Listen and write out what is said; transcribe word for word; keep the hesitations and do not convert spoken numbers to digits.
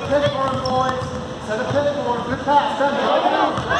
pitch for him, boys. Set a pitch for him. Good pass. Done.